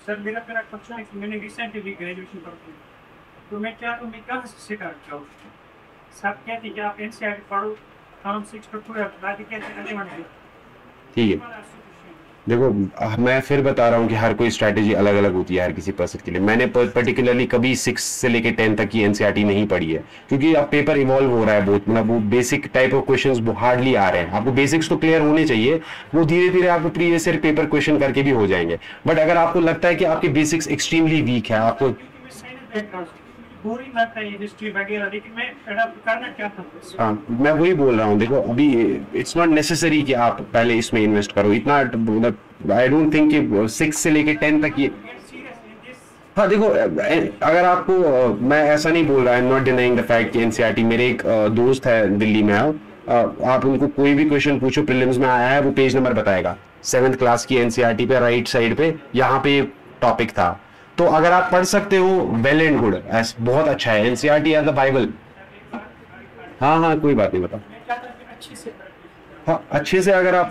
सर मेरा क्वेश्चन है मैंने रिसेंटली ग्रेजुएशन कर दी तो मैं क्या मैं कहाँ से स्टार्ट करूँ सब कहते हैं कि आप एनसीईआरटी पढ़ो हम 6 पर पूरा बाकी कहते हैं ठीक है। देखो मैं फिर बता रहा हूँ कि हर कोई स्ट्रैटेजी अलग अलग होती है हर किसी पर्सन के लिए। मैंने पर्टिकुलरली कभी 6 से लेके 10 तक की एनसीईआरटी नहीं पढ़ी है क्योंकि अब पेपर इवॉल्व हो रहा है बहुत, मतलब वो basic type of questions hardly आ रहे हैं। आपको बेसिक्स तो क्लियर होने चाहिए, वो धीरे धीरे आपको प्रीवियस ईयर पेपर क्वेश्चन करके भी हो जाएंगे। बट अगर आपको लगता है कि आपके बेसिक्स एक्सट्रीमली वीक है, आपको बोरिंग लगता है हिस्ट्री वगैरह, लेकिन मैं अडॉप्ट करना चाहता हूं। हाँ मैं वही बोल रहा हूँ। देखो अभी इट्स नॉट नेसेसरी कि आप पहले इसमें इन्वेस्ट करो इतना, आई डोंट थिंक कि 6 से लेके 10 तक ये। हाँ देखो अगर आपको मैं ऐसा नहीं बोल रहा, I am not denying the fact कि एनसीईआरटी, मेरे एक दोस्त है दिल्ली में, आप उनको कोई भी क्वेश्चन पूछो प्रीलिम्स में आया है वो पेज नंबर बताएगा। 7th क्लास की एनसीईआरटी पे राइट साइड पे यहाँ पे टॉपिक था। तो अगर आप पढ़ सकते हो वेल एंड गुड, बहुत अच्छा है। NCERT as the Bible. हाँ कोई बात नहीं, बताओ। हाँ अच्छे से अगर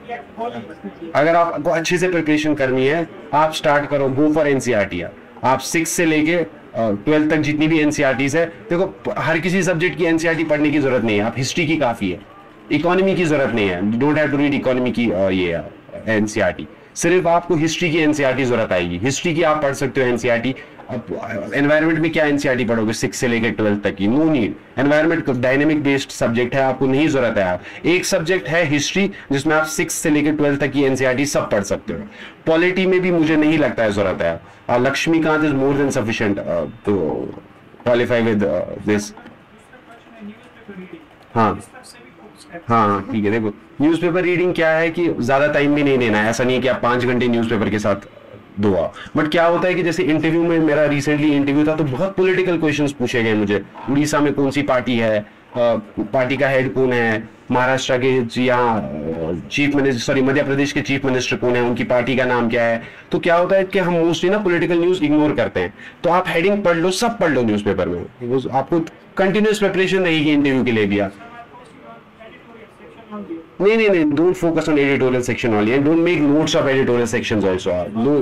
आपको अच्छे से प्रिपरेशन करनी है आप स्टार्ट करो, गो फॉर एनसीईआरटी। आप 6 से लेके 12 तक जितनी भी एनसीईआरटीज है, देखो हर किसी सब्जेक्ट की एनसीईआरटी पढ़ने की जरूरत नहीं है। आप हिस्ट्री की काफी है, इकोनॉमी की जरूरत नहीं है। Don't have to read economy की ये एनसीईआरटी, सिर्फ आपको हिस्ट्री की एनसीईआरटी जरूरत आएगी। हिस्ट्री की आप पढ़ सकते हो एनसीईआरटी। एनवायरनमेंट में क्या एनसीईआरटी पढ़ोगे 6 से लेकर 12 तक की? No need. Environment dynamic based subject है, आपको नहीं जरूरत है। एक सब्जेक्ट है हिस्ट्री जिसमें आप 6 से लेकर 12 तक की एनसीईआरटी सब पढ़ सकते हो। पॉलिटी में भी मुझे नहीं लगता है जरूरत है। Laxmikanth is more than sufficient to qualify with this. हाँ ठीक है। देखो न्यूज़पेपर रीडिंग क्या है कि ज्यादा टाइम भी नहीं लेना है। ऐसा नहीं है कि आप 5 घंटे न्यूज़पेपर के साथ दो आओ। बट क्या होता है कि जैसे इंटरव्यू में, मेरा रिसेंटली इंटरव्यू था तो बहुत पॉलिटिकल क्वेश्चंस पूछे गए मुझे। उड़ीसा में कौन सी पार्टी है, पार्टी का हेड कौन है, महाराष्ट्र के यहाँ chief minister, sorry Madhya Pradesh के चीफ मिनिस्टर कौन है, उनकी पार्टी का नाम क्या है। तो क्या होता है कि हम मोस्टली ना पॉलिटिकल न्यूज इग्नोर करते हैं। तो आप हेडिंग पढ़ लो, सब पढ़ लो न्यूज़पेपर में, आपको कंटिन्यूस प्रिपरेशन रहेगी इंटरव्यू के लिए भी। नहीं, don't focus on editorial section only and don't make notes of editorial sections also. No.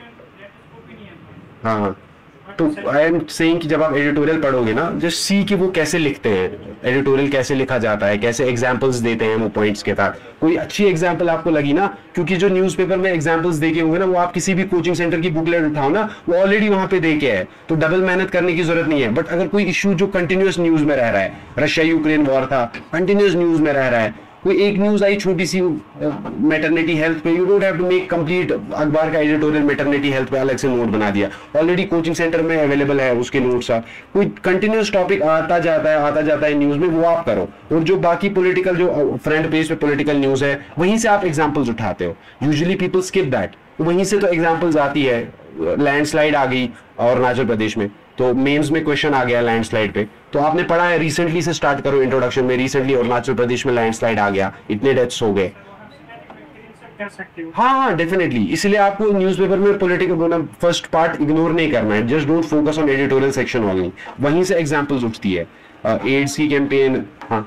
हाँ तो आई एम सेइंग कि जब आप एडिटोरियल पढ़ोगे ना, जस्ट सी कि वो कैसे लिखते हैं, एडिटोरियल कैसे लिखा जाता है, कैसे एग्जांपल्स देते हैं वो पॉइंट्स के साथ। कोई अच्छी एग्जांपल आपको लगी ना, क्योंकि जो न्यूज़पेपर में एग्जांपल्स देके होंगे ना, वो आप किसी भी कोचिंग सेंटर की बुकलेट उठाओ ना, वो ऑलरेडी वहां पे देके है, तो डबल मेहनत करने की जरूरत नहीं है। बट अगर कोई इशू जो कंटिन्यूस न्यूज में रह रहा है, रशिया यूक्रेन वॉर था, कंटिन्यूस न्यूज में रह रहा है, कोई एक न्यूज आई छोटी सी मैटरनिटी हेल्थ पे, you don't have to make complete अखबार का एडिटोरियल मैटरनिटी हेल्थ पे अलग से नोट बना दिया, ऑलरेडी कोचिंग सेंटर में अवेलेबल है उसके नोट्स। कोई कंटिन्यूस टॉपिक आता जाता है न्यूज में, वो आप करो। और जो बाकी पॉलिटिकल, जो फ्रंट पेज पे पॉलिटिकल न्यूज है, वहीं से आप एग्जांपल्स उठाते हो। यूजुअली पीपल स्किप दैट, वहीं से तो एग्जांपल्स आती है। लैंडस्लाइड आ गई अरुणाचल प्रदेश में, तो मेंस में क्वेश्चन आ गया लैंडस्लाइड पे, तो आपने पढ़ा है, रिसेंटली से स्टार्ट करो इंट्रोडक्शन में, रिसेंटली अरुणाचल प्रदेश में लैंडस्लाइड आ गया, इतने डेथ्स हो गए। हाँ डेफिनेटली। इसलिए आपको न्यूज़पेपर में पॉलिटिकल फर्स्ट पार्ट इग्नोर नहीं करना है। Just don't focus on editorial section only, वहीं से एग्जांपल्स उठती है। एड्स की कैंपेन, हाँ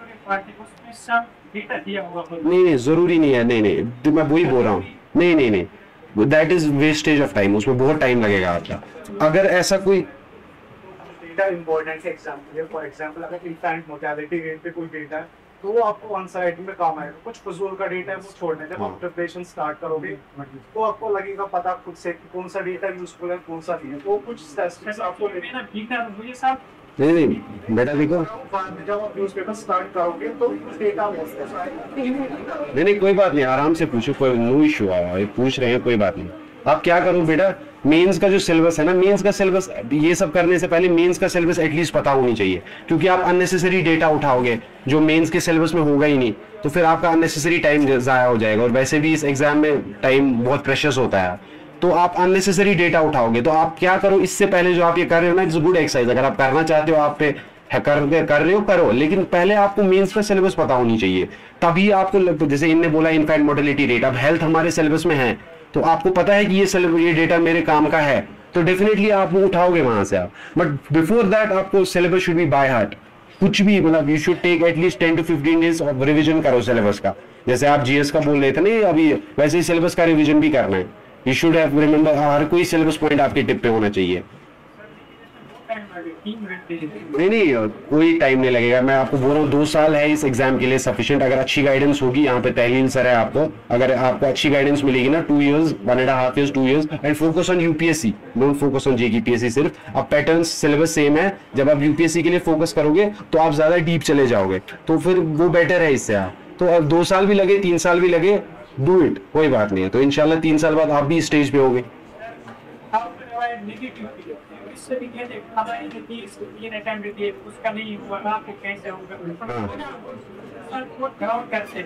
नहीं जरूरी नहीं है। नहीं मैं वही बोल रहा हूँ। नहीं that is wastage of time, उसमें बहुत टाइम लगेगा आपका। अगर ऐसा कोई डेटा इंपॉर्टेंट एग्जांपल है, फॉर एग्जांपल अगर इन्फेंट मोर्टेलिटी रेट पे कोई डेटा है तो वो आपको वन साइड में काम आएगा। कुछ फजूल का डेटा है वो छोड़ने, जब आप प्रिपरेशन स्टार्ट करोगे तो आपको लगेगा पता खुद से कि कौन सा डेटा यूजफुल है कौन सा नहीं है। तो कुछ स्टैटिस्टिक्स आपको मुझे साहब नहीं बेटा देखो, जब आप न्यूज़पेपर स्टार्ट करोगे तो डेटा नहीं कोई बात नहीं, आराम से पूछो, कोई नो इशू है, पूछ रहे हैं कोई बात नहीं। आप क्या करो बेटा, मेंस का जो सिलेबस है ना, मेंस का सिलेबस, ये सब करने से पहले मेंस का सिलेबस एटलीस्ट पता होनी चाहिए, क्योंकि आप अननेसेसरी डेटा उठाओगे जो मेंस के सिलेबस में होगा ही नहीं, तो फिर आपका अननेसेसरी टाइम जाया हो जाएगा। और वैसे भी इस एग्जाम में टाइम बहुत प्रेशियस होता है, तो आप अननेसेसरी डेटा उठाओगे। तो आप क्या करो, इससे पहले जो आप ये कर रहे हो ना, इट्स गुड एक्सरसाइज। अगर आप करना चाहते हो, आप पे कर रहे हो करो, लेकिन पहले आपको मेंस का सिलेबस पता होनी चाहिए, तभी आपको, जैसे इनने बोला इनफैक्ट मोर्टेलिटी रेट, अब हेल्थ हमारे सिलेबस में है, तो आपको पता है कि ये डेटा मेरे काम का है, तो डेफिनेटली आप वो उठाओगे वहां से आप। बट बिफोर दैट आपको syllabus should be by heart. कुछ भी मतलब you should take at least 10 to 15 days of revision करो सिलेबस का। जैसे आप जीएस का बोल रहे थे ना अभी, वैसे ही सिलेबस का रिवीजन भी करना है। यू शुड हैव रिमेंबर, हर कोई सिलेबस पॉइंट आपके टिप पे होना चाहिए। नहीं नहीं, कोई टाइम नहीं लगेगा, मैं आपको बोल रहा हूँ 2 साल है इस एग्जाम के लिए सफिशिएंट। अगर अच्छी गाइडेंस होगी, यहाँ पे तहलील सर है आपको, अगर आपको अच्छी गाइडेंस मिलेगी ना, 2 years, 1.5 years, 2 years, and focus on UPSC, don't focus on JPSC सिर्फ। अब पैटर्न्स सिलेबस सेम है, जब आप यूपीएससी के लिए फोकस करोगे तो आप ज्यादा डीप चले जाओगे, तो फिर वो बेटर है इससे। आप तो अब 2 साल भी लगे, 3 साल भी लगे, डू इट, कोई बात नहीं है। तो इंशाल्लाह 3 साल बाद आप भी स्टेज पे होगे। उसका नहीं हुआ, आपको कैसे होगा? ग्राउंड करते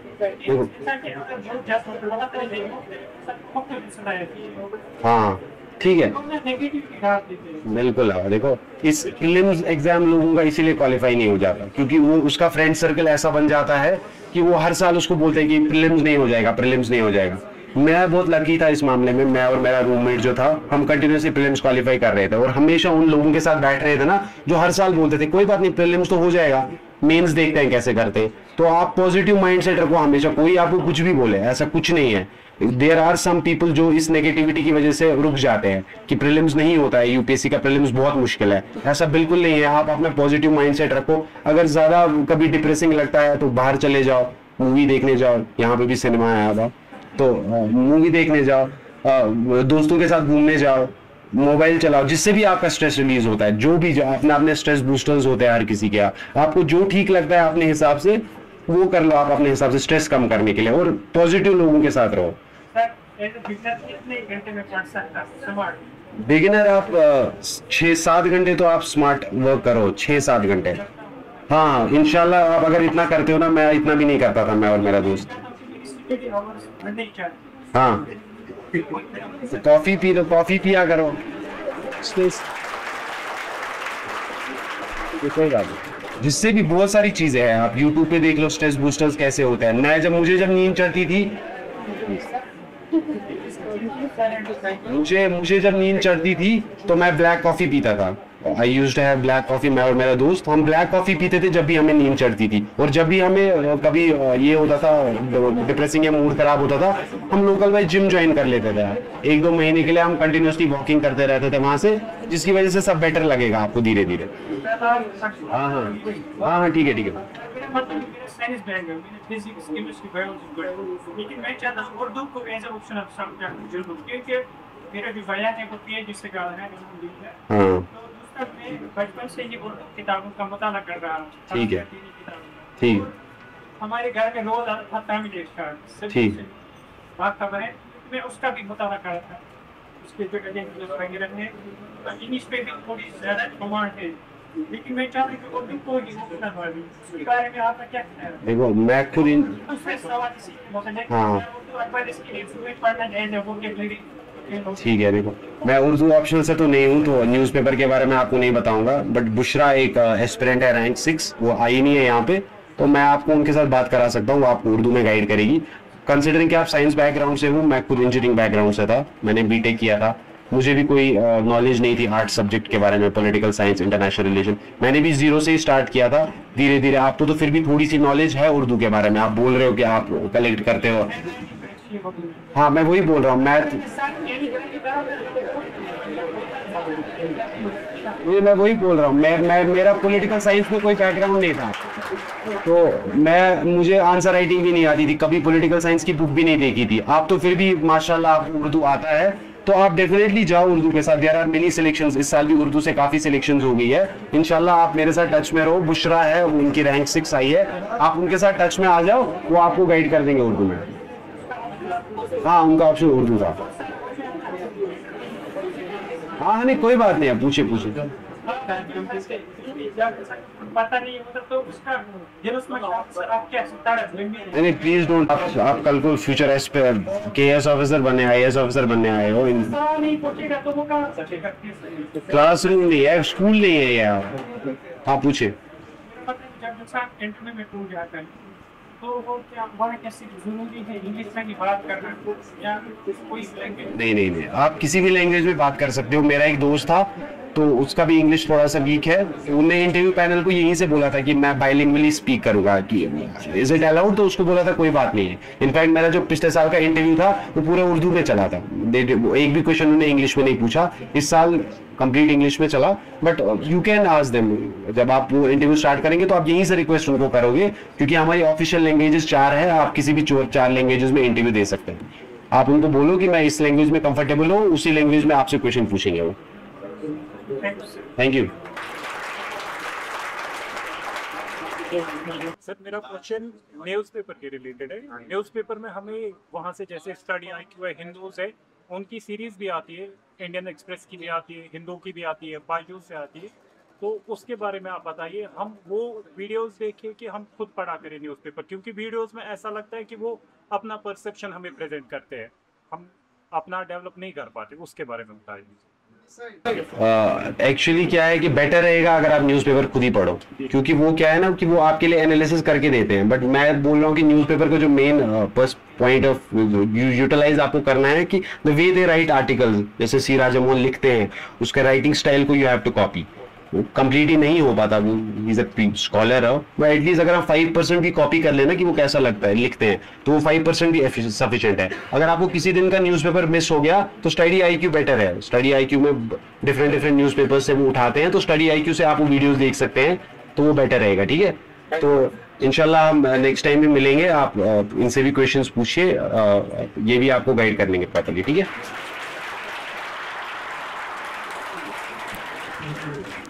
हाँ ठीक है, बिल्कुल। देखो इस प्रीलिम्स एग्जाम लोगों का इसीलिए क्वालिफाई नहीं हो जाता, क्योंकि वो उसका फ्रेंड सर्कल ऐसा बन जाता है कि वो हर साल उसको बोलते हैं कि प्रीलिम्स नहीं हो जाएगा, प्रीलिम्स नहीं हो जाएगा। मैं बहुत लकी था इस मामले में, मैं और मेरा रूममेट जो था, हम कंटिन्यूसली प्रीलिम्स क्वालिफाई कर रहे थे, और हमेशा उन लोगों के साथ बैठ रहे थे ना जो हर साल बोलते थे कोई बात नहीं प्रीलिम्स तो हो जाएगा, मेंस देखते हैं कैसे करते हैं। तो आप पॉजिटिव माइंडसेट रखो हमेशा, कोई आपको कुछ भी बोले ऐसा कुछ नहीं है। देयर आर सम पीपल जो इस नेगेटिविटी की वजह से रुक जाते हैं कि प्रीलिम्स नहीं होता है, यूपीएससी का प्रीलिम्स बहुत मुश्किल है, ऐसा बिल्कुल नहीं है। आप अपना पॉजिटिव माइंडसेट रखो, अगर ज्यादा कभी डिप्रेसिंग लगता है तो बाहर चले जाओ, मूवी देखने जाओ, यहाँ पे भी सिनेमा है अब, तो मूवी देखने जाओ, दोस्तों के साथ घूमने जाओ, मोबाइल चलाओ, जिससे भी आपका स्ट्रेस रिलीज होता है। जो भी अपने स्ट्रेस बूस्टर्स होते हैं हर किसी के, आपको जो ठीक लगता है अपने हिसाब से वो कर लो, आप अपने हिसाब से स्ट्रेस कम करने के लिए, और पॉजिटिव लोगों के साथ रहो। बिगिनर आप 6-7 घंटे तो आप स्मार्ट वर्क करो, 6-7 घंटे। हाँ इंशाल्लाह, आप अगर इतना करते हो ना, मैं इतना भी नहीं करता था, मैं और मेरा दोस्त। हाँ तो कॉफी पी लो, कॉफी पिया करो, कोई बात नहीं। जिससे भी बहुत सारी चीजें हैं, आप यूट्यूब पे देख लो स्ट्रेस बूस्टर्स कैसे होते हैं। मैं मुझे जब नींद चढ़ती थी, मुझे जब नींद चढ़ती थी तो मैं ब्लैक कॉफी पीता था। I used to have black coffee, मैं और मेरा दोस्त, हम ब्लैक कॉफी पीते थे जब भी हमें नींद चढ़ती थी। और जब भी हमें कभी ये होता था, डिप्रेसिंग या मूड खराब होता था, हम लोकल वाइज जिम ज्वाइन कर लेते थे। 1-2 महीने के लिए हम कंटिन्यूसली वॉकिंग करते रहते थे वहां से, जिसकी वजह से सब बेटर लगेगा आपको धीरे धीरे। हाँ हाँ हाँ हाँ ठीक है ठीक है। Science background, physics, chemistry, biology, लेकिन मैं चाहता हूँ उर्दू को एज अ ऑप्शनल सब्जेक्ट जरूर, क्योंकि मेरा जो भैया है वो पीएचडी से कर रहा है, तो दूसरा मैं बचपन से ही उर्दू किताबों का मुताला कर रहा हूँ। ठीक है ठीक है। हमारे घर में रोज आता था फैमिली स्टार, ठीक बात खबर है, मैं उसका भी मुताला कर रहा था, उसके जो एजेंडा वगैरह है, इंग्लिश पे भी थोड़ी ज़्यादा कमांड है, लेकिन मैं चाहता हूँ कि उर्दू को ही ऑप्शनल कर दूँ। इसके बारे में आपका क्या कहना है? देखो मैं खुद हाँ ठीक है। देखो मैं उर्दू ऑप्शनल से तो नहीं हूँ, तो न्यूज़पेपर के बारे में आपको नहीं बताऊंगा, बट बुशरा एक एस्पिरेंट है रैंक 6, वो आई नहीं है यहाँ पे, तो मैं आपको उनके साथ बात करा सकता हूँ, वो आपको उर्दू में गाइड करेगी। कंसिडरिंग कि आप साइंस बैकग्राउंड से हूँ, मैं खुद इंजीनियरिंग बैकग्राउंड से था, मैंने बीटेक किया था, मुझे भी कोई नॉलेज नहीं थी आर्ट सब्जेक्ट के बारे में, पॉलिटिकल साइंस, इंटरनेशनल रिलेशन, मैंने भी 0 से ही स्टार्ट किया था धीरे धीरे। आपको तो फिर भी थोड़ी सी नॉलेज है उर्दू के बारे में, आप बोल रहे हो कि आप कलेक्ट करते हो। हाँ मैं वही बोल रहा हूँ, मैं वही बोल रहा हूँ, मैं मेरा पॉलिटिकल साइंस में कोई बैकग्राउंड नहीं था, तो मुझे आंसर राइटिंग भी नहीं आती थी, कभी पॉलिटिकल साइंस की बुक भी नहीं देखी थी। आप तो फिर भी माशाल्लाह आपको उर्दू आता है, तो आप डेफिनेटली जाओ उर्दू के साथ। देयर आर मेनी सिलेक्शंस, इस साल भी उर्दू से काफी सिलेक्शंस हो गई है। इंशाल्लाह आप मेरे साथ टच में रहो, बुशरा है उनकी रैंक 6 आई है, आप उनके साथ टच में आ जाओ, वो आपको गाइड कर देंगे उर्दू में। हाँ उनका ऑप्शन उर्दू था। हाँ नहीं कोई बात नहीं, आप पूछे पता नहीं मतलब, तो उसका आप क्या नहीं प्लीज डोंट, आप कल को फ्यूचर KS ऑफिसर बनने, IAS ऑफिसर बनने आए हो। नहीं पूछेगा तो वो कहाँ सकेगा? क्लासरूम नहीं है, स्कूल नहीं है ये, आप पूछे। जब इंसान इंटरव्यू में टूट जाता है तो वो क्या हमारा कैसे जरूरी है इंग्लिश में ही बात करना या कोई लैंग्वेज? नहीं, आप किसी भी लैंग्वेज में बात कर सकते हो। मेरा एक दोस्त था तो उसका भी इंग्लिश थोड़ा सा वीक है, उन्होंने इंटरव्यू पैनल को यहीं से बोला था कि मैं बाइलिंगुअली स्पीक करूंगा, कि इज इट अलाउड, तो उसको बोला था कोई बात नहीं है। इनफैक्ट मेरा जो पिछले साल का इंटरव्यू था वो पूरा उर्दू में चला था, एक भी क्वेश्चन उन्होंने इंग्लिश में नहीं पूछा। इस साल कंप्लीट इंग्लिश में चला, but you can ask them, जब आप वो इंटरव्यू स्टार्ट करेंगे तो आप यहीं से रिक्वेस्ट उनको करोगे, क्योंकि हमारी ऑफिशियल लैंग्वेजेस 4 है, आप किसी भी 4 लैंग्वेजेस में इंटरव्यू दे सकते हैं। आप उनको बोलो कि मैं इस लैंग्वेज में कंफर्टेबल हूँ, उसी लैंग्वेज में आपसे क्वेश्चन पूछेंगे वो। थैंक यू सर, मेरा क्वेश्चन न्यूज़पेपर के रिलेटेड है। न्यूज़पेपर में हमें वहाँ से जैसे स्टडी IQ है, हिंदूज है, उनकी सीरीज भी आती है, इंडियन एक्सप्रेस की भी आती है, हिंदू की भी आती है, बायजूस से आती है, तो उसके बारे में आप बताइए। हम वो वीडियोस देखें कि हम खुद पढ़ा करें न्यूज़पेपर, क्योंकि वीडियोस में ऐसा लगता है कि वो अपना परसेप्शन हमें प्रेजेंट करते हैं, हम अपना डेवलप नहीं कर पाते, उसके बारे में बताइए। एक्चुअली क्या है कि बेटर रहेगा अगर आप न्यूज़पेपर खुद ही पढ़ो, क्योंकि वो क्या है ना कि वो आपके लिए एनालिसिस करके देते हैं। बट मैं बोल रहा हूँ कि न्यूज़पेपर का जो मेन पॉइंट ऑफ यूटिलाइज आपको करना है कि the way they write articles, जैसे सी राजामोहन लिखते हैं, उसका राइटिंग स्टाइल को यू हैव टू कॉपी। वो कंप्लीट ही नहीं हो पाता, वो इज अ स्कॉलर है, बट एटलीस्ट अगर हम 5% भी कॉपी कर लेना कि वो कैसा लगता है लिखते हैं, तो वो 5% भी सफिशिएंट है। अगर आपको किसी दिन का न्यूज़पेपर मिस हो गया तो स्टडी IQ बेटर है। स्टडी IQ में डिफरेंट न्यूज़पेपर से वो उठाते हैं, तो स्टडी IQ से आप वो वीडियोस देख सकते हैं, तो वो बेटर रहेगा। ठीक है, तो इंशाल्लाह हम नेक्स्ट टाइम भी मिलेंगे, आप इनसे भी क्वेश्चंस पूछिए, ये भी आपको गाइड कर लेंगे प्रॉपर्ली। ठीक है।